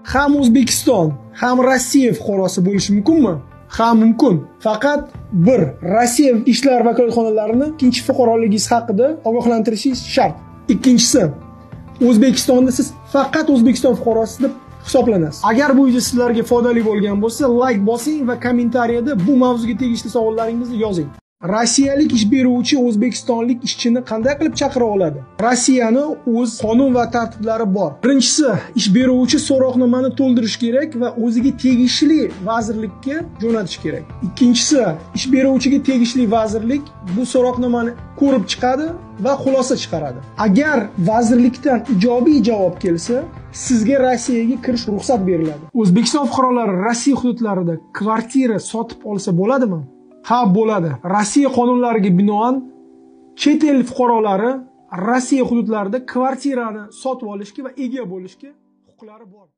ham O'zbekiston, ham Rossiya fuqarosi bo'lishi mumkinmi? Ha, mumkin. Faqat bir Rossiya ishlar vakolatxonalarini ikkinchi fuqaroligingiz haqida ogohlantirishingiz shart. Ikkinchisi, O'zbekistonda siz faqat O'zbekiston fuqarosi deb hisoblanasiz. Agar bu video sizlarga foydali bo'lgan bo'lsa, like bosing va kommentariyada bu mavzuga tegishli savollaringizni yozing. Rossiyalik ish beruvchi o'zbekistonlik ishchini qanday qilib chaqira oladi? Rossiyani o'z qonun va tartiblari bor. Birinchisi, ish beruvchi so'roqnomani to'ldirish kerak va o'ziga tegishli vazirlikka jo'natish kerak. Ikkinchisi, ish beruvchiga tegishli vazirlik bu so'roqnomani ko'rib chiqadi va xulosa chiqaradi. Agar vazirlikdan ijobiy javob kelsa, sizga Rossiyaga kirish ruxsat beriladi. O'zbekiston fuqarolari Rossiya hududlarida kvartira sotib olsa bo'ladimi? Ha, bo'ladi. Rossiya qonunlariga binoan chet el fuqarolari Rossiya hududlarida kvartirani sotib olishga va ega bo'lishga huquqlari bor.